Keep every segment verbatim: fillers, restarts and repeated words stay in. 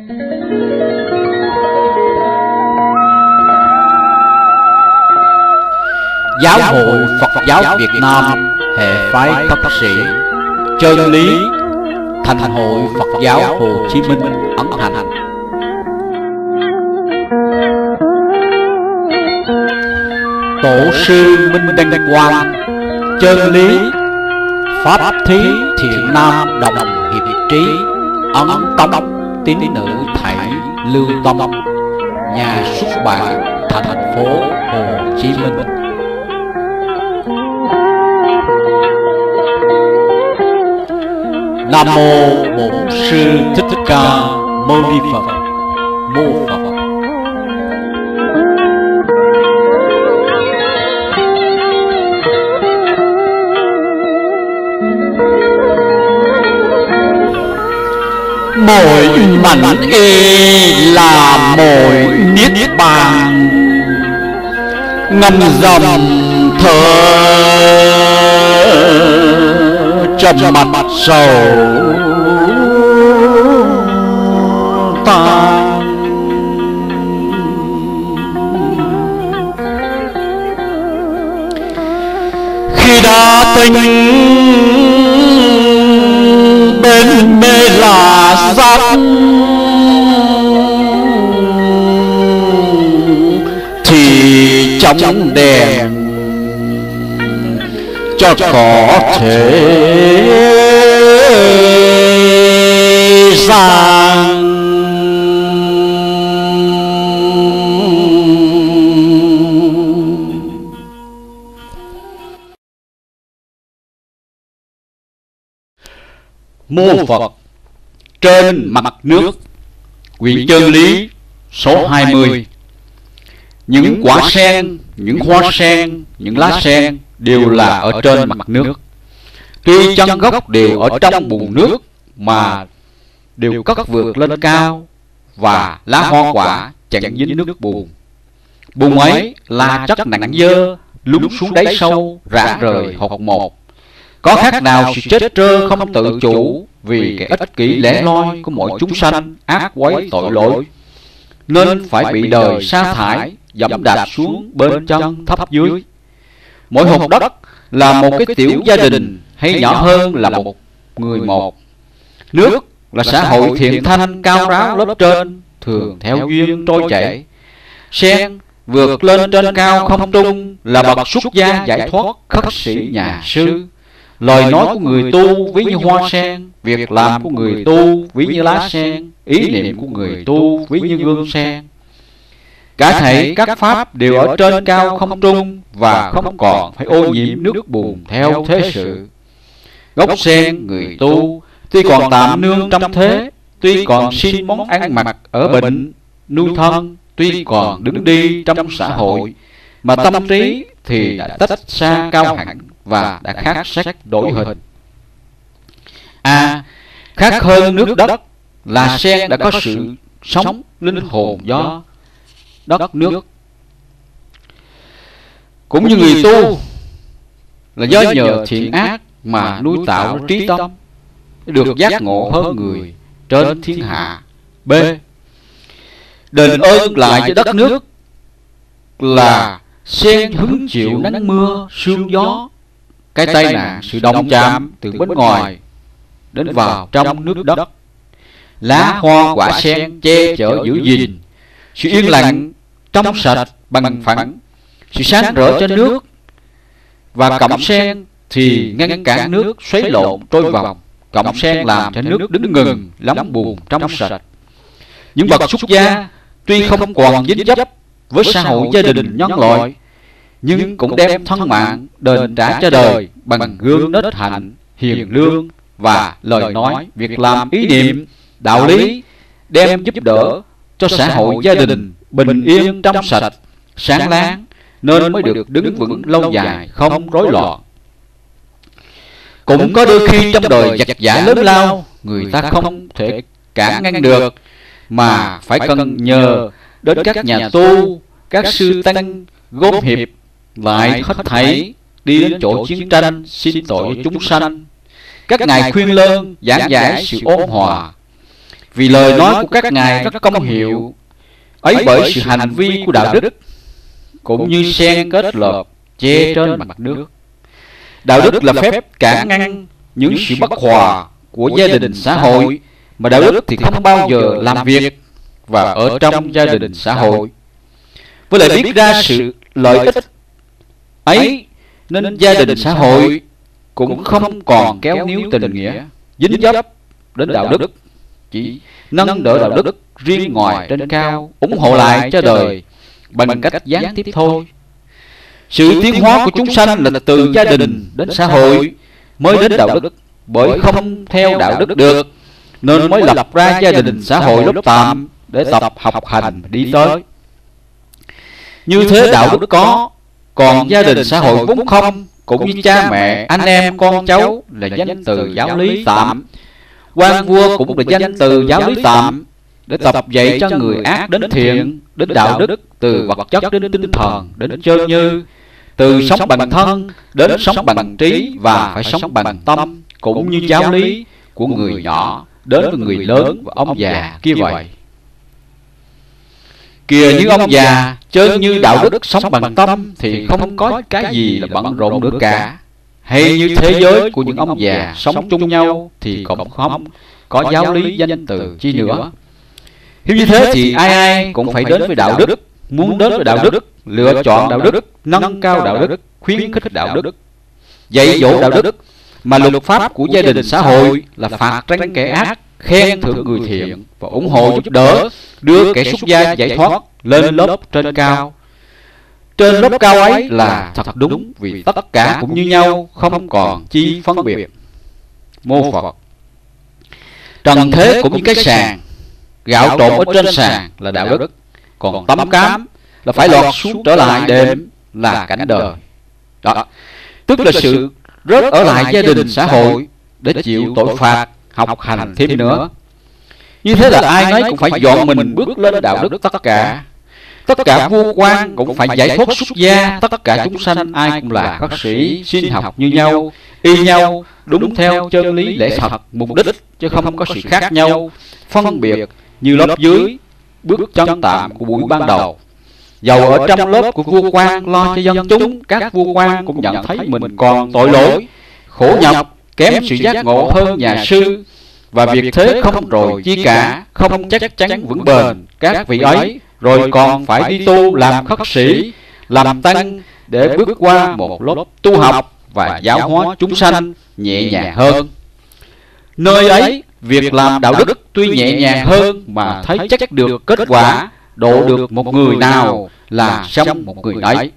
Giáo hội Phật giáo Việt Nam hệ phái cấp sĩ chân lý Thành hội Phật giáo Hồ Chí Minh ấn hành. Tổ sư Minh Đăng Quang chân lý Pháp thí thiện nam đồng hiệp trí ấn tống tín nữ thảy lưu tâm, nhà xuất bản thành phố Hồ Chí Minh. Nam mô Bổn Sư Thích Ca Mâu Ni Phật. Mô Phật. Mỗi mảnh ê là mỗi niết bàn, ngâm dầm thở trầm mặt sầu tan. Khi đã tinh bên mê là giác, thì trong đèn cho có thể gian. Mô Phật. Trên mặt nước, quyển chân lý số hai mươi. Những quả sen, những hoa sen, những lá sen đều là ở trên mặt nước. Tuy chân gốc đều ở trong bùn nước mà đều cất vượt lên cao, và lá hoa quả chẳng dính nước bùn. Bùn ấy là chất nặng dơ lún xuống đáy sâu, rã rời hột một. Có khác nào sự chết trơ không tự chủ vì cái ích kỷ lẻ loi của mỗi chúng sanh ác quấy tội lỗi, nên phải bị đời sa thải, dẫm đạp xuống bên chân thấp dưới. Mỗi hột đất là một cái tiểu gia đình, hay nhỏ hơn là một người một. Nước là xã hội thiện thanh cao ráo lớp trên, thường theo duyên trôi chảy. Sen vượt lên trên cao không trung là bậc xuất gia giải thoát, khất sĩ nhà sư. Lời nói của người tu ví như hoa sen, việc làm của người tu ví như lá sen, ý niệm của người tu ví như gương sen. Cả thảy các pháp đều ở trên cao không trung, và không còn phải ô nhiễm nước bùn theo thế sự. Gốc sen người tu tuy còn tạm nương trong thế, tuy còn xin món ăn mặc ở bệnh nuôi thân, tuy còn đứng đi trong xã hội, mà tâm trí thì đã tách xa cao hẳn và đã khác sắc đổi hình. A à, khác hơn nước đất là sen đã có sự sống linh hồn do đất nước. Cũng như người tu là do nhờ thiện ác mà nuôi tạo trí tâm, được giác ngộ hơn người trên thiên hạ. B. Đền ơn lại cho đất nước là sen hứng chịu nắng mưa sương gió, cái tai nạn sự động chạm từ bên ngoài đến vào trong nước đất. Lá hoa quả sen che chở giữ gìn sự yên lặng trong sạch bằng phẳng, sự sáng rỡ trên nước, và cọng sen thì ngăn cản nước xoáy lộn trôi vòng. Cọng sen làm cho nước đứng ngừng lắng bùn trong sạch. Những bậc xuất gia tuy không còn dính dấp với xã hội gia đình nhân loại, nhưng cũng đem thân mạng đền trả cho đời bằng gương nết hạnh, hiền lương và lời nói, việc làm, ý niệm, đạo lý, đem giúp đỡ cho xã hội gia đình bình yên trong sạch, sáng láng, nên mới được đứng vững lâu dài, không rối loạn. Cũng có đôi khi trong đời giặc giả lớn lao, người ta không thể cản ngăn được, mà phải cần nhờ đến các nhà tu, các sư tăng gom hiệp lại hết thảy đi đến chỗ chiến tranh xin tội cho chúng sanh. Các ngài khuyên lơn giảng giải sự ôn hòa. vì lời nói của các ngài rất công hiệu, ấy bởi sự hành vi của đạo đức, cũng như sen kết lợp che trên mặt nước. Đạo đức là phép cản ngăn những sự bất hòa của gia đình xã hội, mà đạo đức thì không bao giờ làm việc và ở trong gia đình xã hội. Với lại biết ra sự lợi ích ấy, nên gia đình xã hội cũng không còn kéo níu tình nghĩa, dính dấp đến đạo đức, chỉ nâng đỡ đạo đức riêng ngoài trên cao, ủng hộ lại cho đời bằng cách gián tiếp thôi. Sự tiến hóa của chúng sanh là từ gia đình đến xã hội mới đến đạo đức, bởi không theo đạo đức được nên mới lập ra gia đình xã hội lớp tạm để tập học hành đi tới. Như thế đạo đức có, còn gia đình xã hội vốn không, cũng như cha mẹ, anh em, con cháu là danh từ giáo lý tạm, quan vua cũng là danh từ giáo lý tạm, để tập dạy cho người ác đến thiện, đến đạo đức, từ vật chất đến tinh thần, đến chơn như, từ sống bằng thân đến sống bằng trí và phải sống bằng tâm, cũng như giáo lý của người nhỏ đến với người lớn và ông già kia vậy. Kìa như ông già chơn như đạo đức sống bằng tâm thì không có cái gì là bận rộn nữa cả. Hay như thế giới của những ông già sống chung nhau thì cũng không có giáo lý danh từ chi nữa. Nếu như thế thì ai ai cũng phải đến với đạo đức, muốn đến với đạo đức, lựa chọn đạo đức, nâng cao đạo đức, khuyến khích đạo đức, dạy dỗ đạo đức, mà luật pháp của gia đình xã hội là phạt tránh kẻ ác, khen thưởng người thiện và ủng hộ giúp đỡ, đưa kẻ xuất gia giải thoát lên lớp trên cao. Trên lớp cao ấy là thật đúng, vì tất cả cũng như nhau, không còn chi phân biệt. Mô Phật. Trần thế cũng như cái sàn, gạo trộn ở trên sàn là đạo đức, còn tấm cám là phải lọt xuống trở lại đệm là cảnh đời. Đó, tức là sự rớt ở lại gia đình xã hội để chịu tội phạt, học hành thêm nữa. Như thế là ai nấy cũng phải dọn mình bước lên đạo đức tất cả. Tất cả vua quan cũng phải giải thoát xuất gia, tất cả chúng sanh ai cũng là bác sĩ, sinh học như nhau, y nhau, đúng theo chân lý lẽ thật, mục đích, chứ không có sự khác nhau, phân biệt như lớp dưới, bước chân tạm của buổi ban đầu. Dầu ở trong lớp của vua quan lo cho dân chúng, các vua quan cũng nhận thấy mình còn tội lỗi, khổ nhọc, kém sự giác ngộ hơn nhà sư, và việc thế không rồi chi cả, không chắc chắn vững bền các vị ấy, rồi còn phải đi tu làm khất sĩ, làm tăng để bước qua một lớp tu học và giáo hóa chúng sanh nhẹ nhàng hơn. Nơi ấy, việc làm đạo đức tuy nhẹ nhàng hơn mà thấy chắc được kết quả, độ được một người nào là xong một người ấy.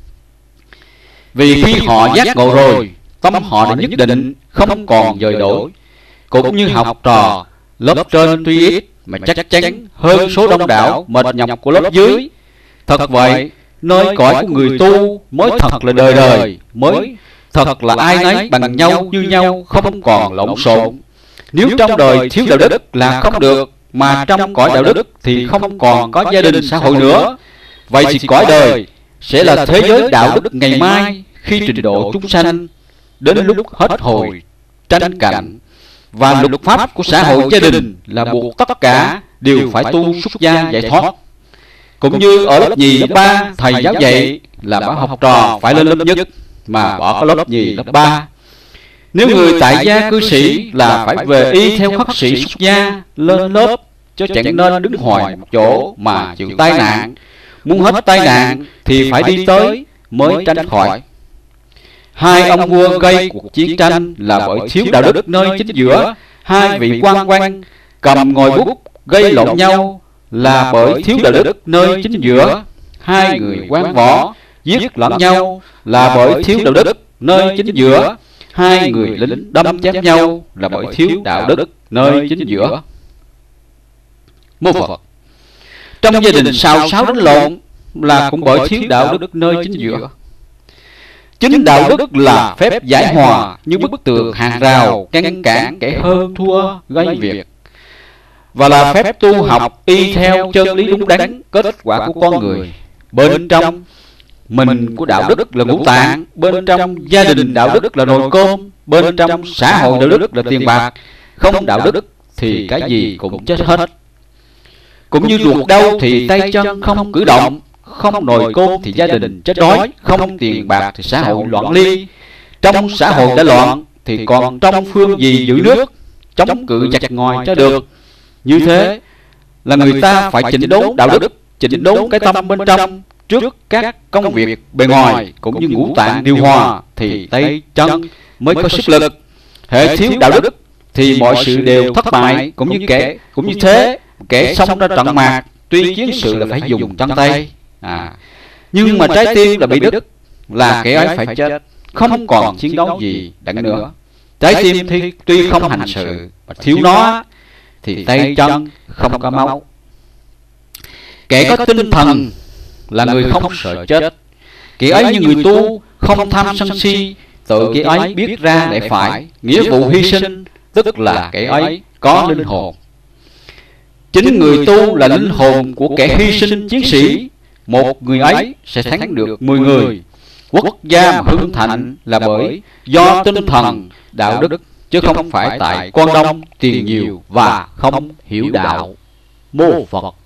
Vì khi họ giác ngộ rồi, tâm họ đã nhất định, không còn dời đổi. Cũng như học trò, lớp trên tuy ít mà chắc chắn hơn số đông đảo mệt nhọc của lớp dưới. Thật vậy, nơi cõi của người tu mới thật là đời đời, mới thật là ai nấy bằng nhau như nhau, không còn lộn xộn. Nếu trong đời thiếu đạo đức là không được, mà trong cõi đạo đức thì không còn có gia đình xã hội nữa. Vậy thì cõi đời sẽ là thế giới đạo đức ngày mai, khi trình độ chúng sanh đến lúc hết hồi tranh cạnh, và luật pháp của xã hội gia đình là buộc tất cả đều phải tu xuất gia giải thoát. Cũng như ở lớp nhì, lớp ba, thầy giáo dạy là bảo học trò phải lên lớp nhất, mà bỏ cái lớp nhì, lớp ba. Nếu người tại gia cư sĩ là phải về y theo khất sĩ xuất gia lên lớp, chứ chẳng nên đứng hoài một chỗ mà chịu tai nạn. Muốn hết tai nạn thì phải đi tới mới tránh khỏi. Hai ông vua gây cuộc chiến tranh là bởi thiếu đạo đức nơi chính giữa. Hai vị quan quan cầm ngòi bút gây lộn nhau là bởi thiếu đạo đức nơi chính giữa. Hai người quan võ giết lẫn nhau là bởi thiếu đạo đức nơi chính giữa. Hai người lính đâm chém nhau là bởi thiếu đạo đức nơi chính giữa. Mô Phật. Trong gia đình xào xáo đánh lộn là cũng bởi thiếu đạo đức nơi chính giữa. Chính đạo đức là phép giải hòa như bức tường hàng rào ngăn cản kẻ hơn thua gây việc, và là phép tu học y theo chân lý đúng đắn kết quả của con người. Bên trong mình của đạo đức là ngũ tạng, bên trong gia đình đạo đức là nồi cơm, bên trong xã hội đạo đức là tiền bạc. Không đạo đức thì cái gì cũng chết hết. Cũng như ruột đau thì tay chân không cử động, không nồi cơm thì gia đình chết đói, không tiền bạc thì xã hội loạn ly. Trong xã hội đã loạn thì còn trong phương gì giữ nước, chống cự giặc ngoài cho được. Như thế là người ta phải chỉnh đốn đạo đức, chỉnh đốn cái tâm bên trong trước các công việc bề ngoài, cũng như ngũ tạng điều hòa thì tay chân mới có sức lực. Hệ thiếu đạo đức thì mọi sự đều thất bại. Cũng như kẻ cũng như thế, kẻ xông ra trận mạc tuy chiến sự là phải dùng chân tay, à nhưng mà trái tim là bị đứt, là kẻ ấy phải chết, không còn chiến đấu gì đặng nữa. Trái tim thì tuy không hành sự mà thiếu nó thì tay chân không có máu. Kẻ có tinh thần là người không sợ chết. Kẻ ấy như người tu, không tham sân si, tự kẻ ấy biết ra để phải, nghĩa vụ hy sinh, tức là kẻ ấy có linh hồn. Chính người tu là linh hồn của kẻ hy sinh chiến sĩ. Một người ấy sẽ thắng được mười người. Quốc gia mà hưng thịnh là bởi do tinh thần, đạo đức, chứ không phải tại quan đông, tiền nhiều và không hiểu đạo. Mô Phật.